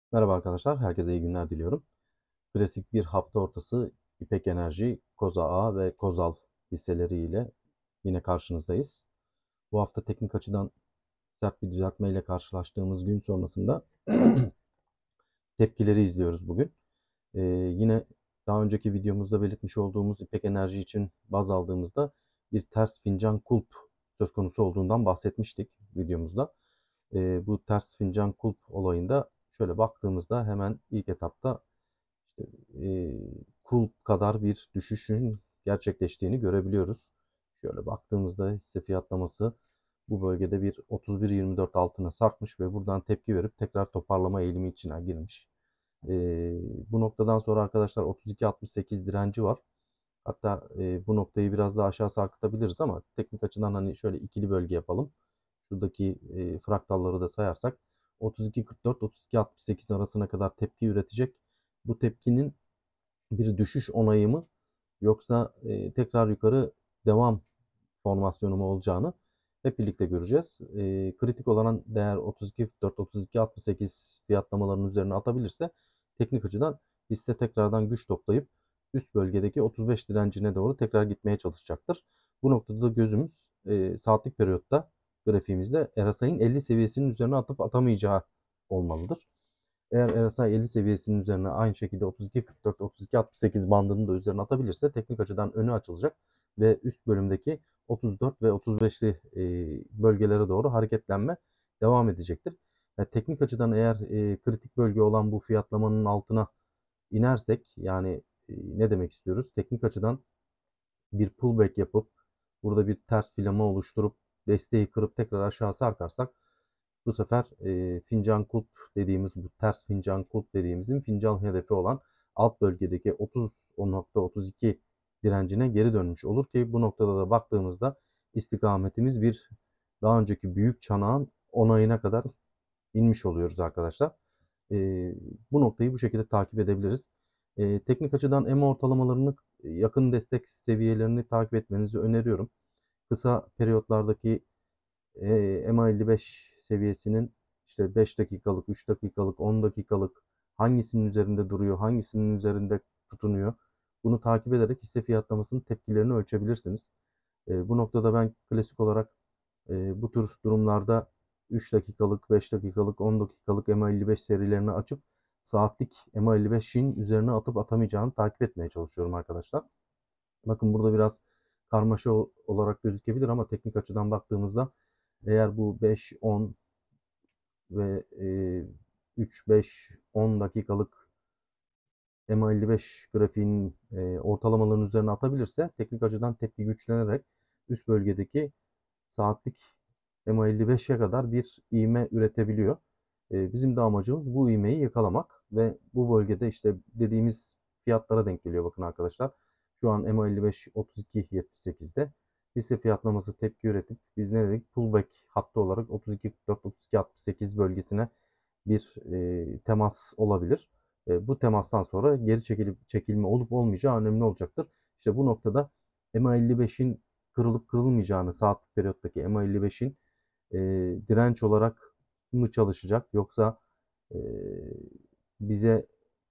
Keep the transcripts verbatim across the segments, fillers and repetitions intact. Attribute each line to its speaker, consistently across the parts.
Speaker 1: Merhaba arkadaşlar, herkese iyi günler diliyorum. Klasik bir hafta ortası İpek Enerji, Koza Ağ ve Kozal hisseleriyle yine karşınızdayız. Bu hafta teknik açıdan sert bir düzeltmeyle karşılaştığımız gün sonrasında tepkileri izliyoruz bugün. Ee, yine daha önceki videomuzda belirtmiş olduğumuz İpek Enerji için baz aldığımızda bir ters fincan kulp söz konusu olduğundan bahsetmiştik videomuzda. Ee, bu ters fincan kulp olayında şöyle baktığımızda hemen ilk etapta e, kul kadar bir düşüşün gerçekleştiğini görebiliyoruz. Şöyle baktığımızda hisse fiyatlaması bu bölgede bir otuz bir yirmi dört altına sarkmış ve buradan tepki verip tekrar toparlama eğilimi içine girmiş. E, Bu noktadan sonra arkadaşlar otuz iki altmış sekiz direnci var. Hatta e, bu noktayı biraz daha aşağı sarkıtabiliriz ama teknik açıdan hani şöyle ikili bölge yapalım. Şuradaki e, fraktalları da sayarsak otuz iki kırk dört otuz iki altmış sekiz arasına kadar tepki üretecek. Bu tepkinin bir düşüş onayı mı yoksa e, tekrar yukarı devam formasyonu mu olacağını hep birlikte göreceğiz. E, kritik olan değer otuz iki kırk dört otuz iki altmış sekiz fiyatlamalarının üzerine atabilirse teknik açıdan hisse tekrardan güç toplayıp üst bölgedeki otuz beş direncine doğru tekrar gitmeye çalışacaktır. Bu noktada da gözümüz e, saatlik periyotta grafiğimizde R S I'nin elli seviyesinin üzerine atıp atamayacağı olmalıdır. Eğer R S I elli seviyesinin üzerine aynı şekilde otuz iki kırk dört otuz iki altmış sekiz bandını da üzerine atabilirse teknik açıdan önü açılacak ve üst bölümdeki otuz dört ve otuz beşli e, bölgelere doğru hareketlenme devam edecektir. Yani teknik açıdan eğer e, kritik bölge olan bu fiyatlamanın altına inersek yani e, ne demek istiyoruz? Teknik açıdan bir pullback yapıp burada bir ters filama oluşturup desteği kırıp tekrar aşağı sarkarsak bu sefer e, fincan kulp dediğimiz bu ters fincan kulp dediğimizin fincan hedefi olan alt bölgedeki otuz nokta otuz iki direncine geri dönmüş olur ki bu noktada da baktığımızda istikametimiz bir daha önceki büyük çanağın onayına kadar inmiş oluyoruz arkadaşlar. E, Bu noktayı bu şekilde takip edebiliriz. E, teknik açıdan E M A ortalamalarını yakın destek seviyelerini takip etmenizi öneriyorum. Kısa periyotlardaki e, M A elli beş seviyesinin işte beş dakikalık, üç dakikalık, on dakikalık hangisinin üzerinde duruyor, hangisinin üzerinde tutunuyor. Bunu takip ederek hisse fiyatlamasının tepkilerini ölçebilirsiniz. E, bu noktada ben klasik olarak e, bu tür durumlarda üç dakikalık, beş dakikalık, on dakikalık M A elli beş serilerini açıp saatlik M A elli beşin üzerine atıp atamayacağını takip etmeye çalışıyorum arkadaşlar. Bakın burada biraz karmaşa olarak gözükebilir ama teknik açıdan baktığımızda eğer bu beş, on ve e, üç, beş, on dakikalık M A elli beş grafiğinin e, ortalamaların üzerine atabilirse teknik açıdan tepki güçlenerek üst bölgedeki saatlik M A elli beşe kadar bir ivme üretebiliyor. E, bizim de amacımız bu ivmeyi yakalamak ve bu bölgede işte dediğimiz fiyatlara denk geliyor bakın arkadaşlar. Şu an M A elli beş otuz iki yetmiş sekizde hisse fiyatlaması tepki üretip biz ne dedik? Pullback hattı olarak otuz iki kırk dört otuz iki altmış sekiz bölgesine bir e, temas olabilir. E, bu temastan sonra geri çekilip çekilme olup olmayacağı önemli olacaktır. İşte bu noktada M A elli beşin kırılıp kırılmayacağını saatlik periyottaki M A elli beşin e, direnç olarak mı çalışacak yoksa e, bize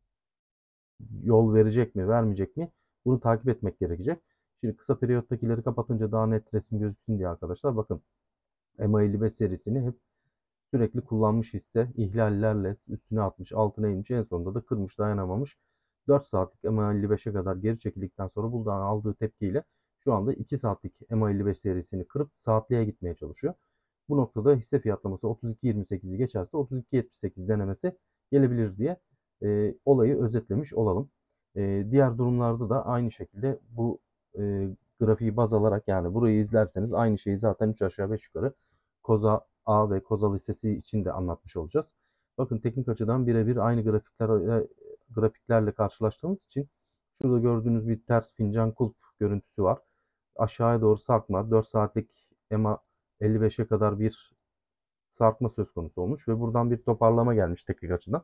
Speaker 1: yol verecek mi vermeyecek mi bunu takip etmek gerekecek. Şimdi kısa periyottakileri kapatınca daha net resim gözüksün diye arkadaşlar bakın M A elli beş serisini hep sürekli kullanmış hisse ihlallerle üstüne atmış, altına inmiş, en sonunda da kırmış, dayanamamış. dört saatlik M A elli beşe kadar geri çekildikten sonra buradan aldığı tepkiyle şu anda iki saatlik M A elli beş serisini kırıp saatliğe gitmeye çalışıyor. Bu noktada hisse fiyatlaması otuz iki yirmi sekizi geçerse otuz iki yetmiş sekiz denemesi gelebilir diye e, olayı özetlemiş olalım. E, diğer durumlarda da aynı şekilde bu e, grafiği baz alarak yani burayı izlerseniz aynı şeyi zaten üç aşağı beş yukarı Koza A ve Koza listesi için de anlatmış olacağız. Bakın teknik açıdan birebir aynı grafikler grafiklerle karşılaştığımız için şurada gördüğünüz bir ters fincan kulp görüntüsü var. Aşağıya doğru sarkma dört saatlik M A elli beşe kadar bir sarkma söz konusu olmuş ve buradan bir toparlama gelmiş teknik açıdan.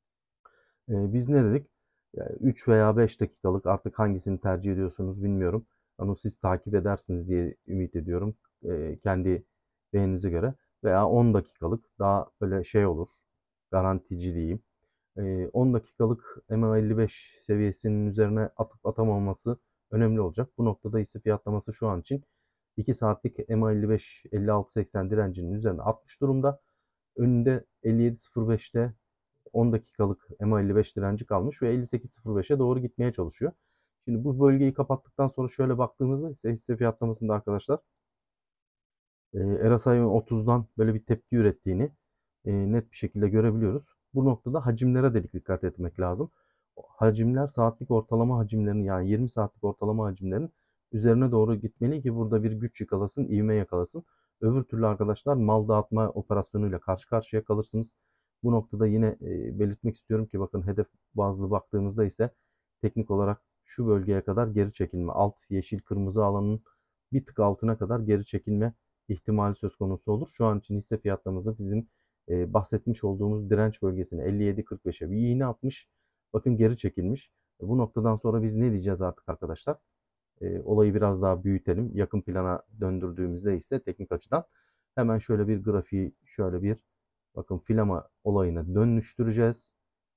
Speaker 1: Ee, biz ne dedik? Yani üç veya beş dakikalık artık hangisini tercih ediyorsunuz bilmiyorum. Onu siz takip edersiniz diye ümit ediyorum. Ee, kendi beğeninize göre. Veya on dakikalık daha böyle şey olur. Garantici diyeyim. e, on dakikalık E M A elli beş seviyesinin üzerine atıp atamaması önemli olacak. Bu noktada ise fiyatlaması şu an için iki saatlik E M A elli beş elli altı seksen direncinin üzerine atmış durumda. Önünde elli yedi sıfır beşte on dakikalık E M A elli beş direnci kalmış ve elli sekiz sıfır beşe doğru gitmeye çalışıyor. Şimdi bu bölgeyi kapattıktan sonra şöyle baktığımızda ise hisse fiyatlamasında arkadaşlar e, R S I otuzdan böyle bir tepki ürettiğini e, net bir şekilde görebiliyoruz. Bu noktada hacimlere de dikkat etmek lazım. Hacimler saatlik ortalama hacimlerini, yani yirmi saatlik ortalama hacimlerin üzerine doğru gitmeli ki burada bir güç yakalasın, ivme yakalasın. Öbür türlü arkadaşlar mal dağıtma operasyonuyla karşı karşıya kalırsınız. Bu noktada yine e, belirtmek istiyorum ki bakın hedef bazlı baktığımızda ise teknik olarak şu bölgeye kadar geri çekilme, alt yeşil kırmızı alanın bir tık altına kadar geri çekilme ihtimali söz konusu olur. Şu an için hisse fiyatlamamızı bizim e, bahsetmiş olduğumuz direnç bölgesine elli yedi kırk beşe bir iğne atmış. Bakın geri çekilmiş. E, bu noktadan sonra biz ne diyeceğiz artık arkadaşlar? E, olayı biraz daha büyütelim. Yakın plana döndürdüğümüzde ise teknik açıdan hemen şöyle bir grafiği, şöyle bir bakın filama olayına dönüştüreceğiz.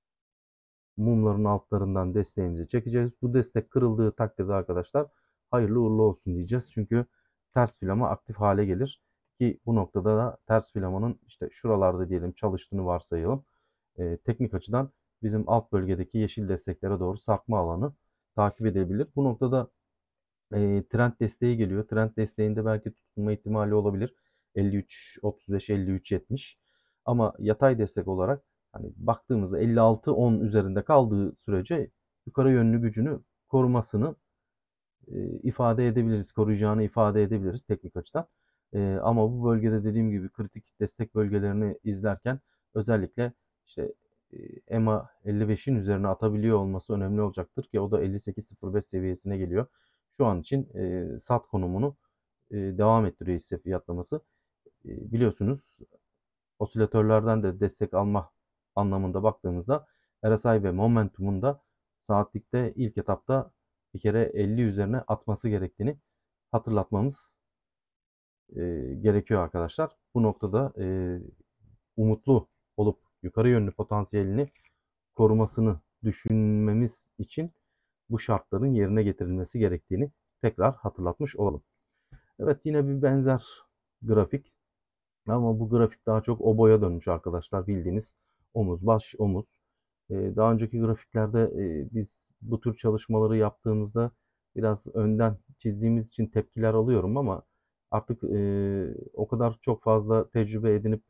Speaker 1: Mumların altlarından desteğimizi çekeceğiz. Bu destek kırıldığı takdirde arkadaşlar hayırlı uğurlu olsun diyeceğiz. Çünkü ters filama aktif hale gelir. Ki bu noktada da ters filamanın işte şuralarda diyelim çalıştığını varsayalım. E, teknik açıdan bizim alt bölgedeki yeşil desteklere doğru sarkma alanı takip edebilir. Bu noktada e, trend desteği geliyor. Trend desteğinde belki tutulma ihtimali olabilir. elli üç otuz beş elli üç yetmiş. Ama yatay destek olarak hani baktığımızda elli altı on üzerinde kaldığı sürece yukarı yönlü gücünü korumasını e, ifade edebiliriz. Koruyacağını ifade edebiliriz teknik açıdan. E, ama bu bölgede dediğim gibi kritik destek bölgelerini izlerken özellikle işte e, E M A elli beşin üzerine atabiliyor olması önemli olacaktır ki o da elli sekiz sıfır beş seviyesine geliyor. Şu an için e, sat konumunu e, devam ettiriyor hisse fiyatlaması. E, biliyorsunuz osilatörlerden de destek alma anlamında baktığımızda R S I ve Momentum'un da saatlikte ilk etapta bir kere elli üzerine atması gerektiğini hatırlatmamız e, gerekiyor arkadaşlar. Bu noktada e, umutlu olup yukarı yönlü potansiyelini korumasını düşünmemiz için bu şartların yerine getirilmesi gerektiğini tekrar hatırlatmış olalım. Evet, yine bir benzer grafik ama bu grafik daha çok oboya dönmüş arkadaşlar, bildiğiniz omuz baş omuz. Ee, daha önceki grafiklerde e, biz bu tür çalışmaları yaptığımızda biraz önden çizdiğimiz için tepkiler alıyorum ama artık e, o kadar çok fazla tecrübe edinip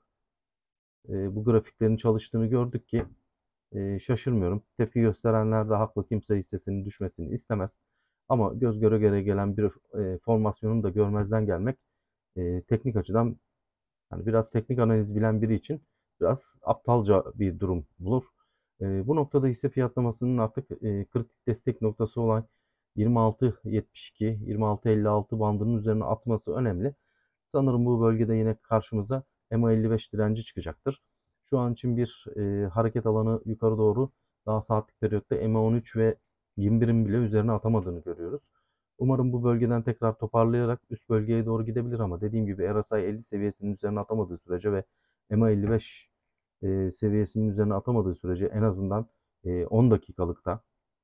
Speaker 1: e, bu grafiklerin çalıştığını gördük ki e, şaşırmıyorum. Tepki gösterenler de haklı. Kimse hissesinin düşmesini istemez. Ama göz göre göre gelen bir e, formasyonun da görmezden gelmek e, teknik açıdan, yani biraz teknik analiz bilen biri için biraz aptalca bir durum bulur. E, bu noktada hisse fiyatlamasının artık e, kritik destek noktası olan yirmi altı yetmiş iki yirmi altı elli altı bandının üzerine atması önemli. Sanırım bu bölgede yine karşımıza E M A elli beş direnci çıkacaktır. Şu an için bir e, hareket alanı yukarı doğru daha saatlik periyotta E M A on üç ve yirmi birin bile üzerine atamadığını görüyoruz. Umarım bu bölgeden tekrar toparlayarak üst bölgeye doğru gidebilir ama dediğim gibi R S I elli seviyesinin üzerine atamadığı sürece ve E M A elli beş e, seviyesinin üzerine atamadığı sürece en azından e, on dakikalıkta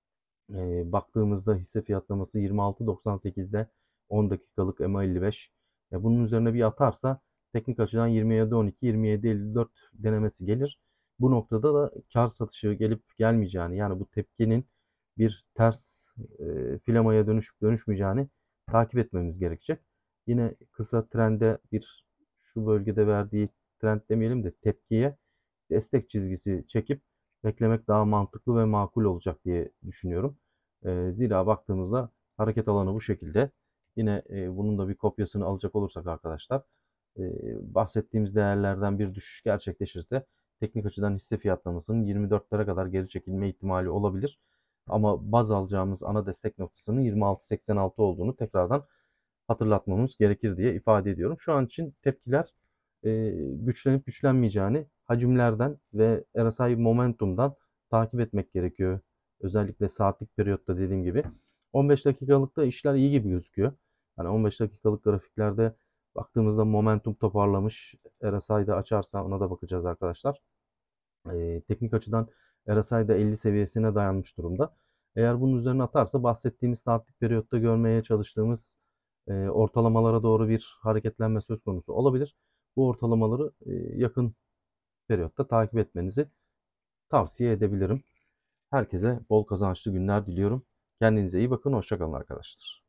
Speaker 1: e, baktığımızda hisse fiyatlaması yirmi altı doksan sekizde on dakikalık E M A elli beş. E, bunun üzerine bir atarsa teknik açıdan yirmi yedi on iki yirmi yedi elli dört denemesi gelir. Bu noktada da kar satışı gelip gelmeyeceğini, yani bu tepkinin bir ters e, filamaya dönüşüp dönüşmeyeceğini takip etmemiz gerekecek. Yine kısa trende bir şu bölgede verdiği trend demeyelim de tepkiye destek çizgisi çekip beklemek daha mantıklı ve makul olacak diye düşünüyorum. E, zira baktığımızda hareket alanı bu şekilde. Yine e, bunun da bir kopyasını alacak olursak arkadaşlar, e, bahsettiğimiz değerlerden bir düşüş gerçekleşirse teknik açıdan hisse fiyatlamasının yirmi dörtlere kadar geri çekilme ihtimali olabilir. Ama baz alacağımız ana destek noktasının yirmi altı seksen altı olduğunu tekrardan hatırlatmamız gerekir diye ifade ediyorum. Şu an için tepkiler e, güçlenip güçlenmeyeceğini hacimlerden ve R S I momentumdan takip etmek gerekiyor. Özellikle saatlik periyotta dediğim gibi. on beş dakikalıkta işler iyi gibi gözüküyor. Yani on beş dakikalık grafiklerde baktığımızda momentum toparlamış. R S I'de açarsa ona da bakacağız arkadaşlar. E, teknik açıdan R S I da elli seviyesine dayanmış durumda. Eğer bunun üzerine atarsa bahsettiğimiz saatlik periyotta görmeye çalıştığımız e, ortalamalara doğru bir hareketlenme söz konusu olabilir. Bu ortalamaları e, yakın periyotta takip etmenizi tavsiye edebilirim. Herkese bol kazançlı günler diliyorum. Kendinize iyi bakın. Hoşça kalın arkadaşlar.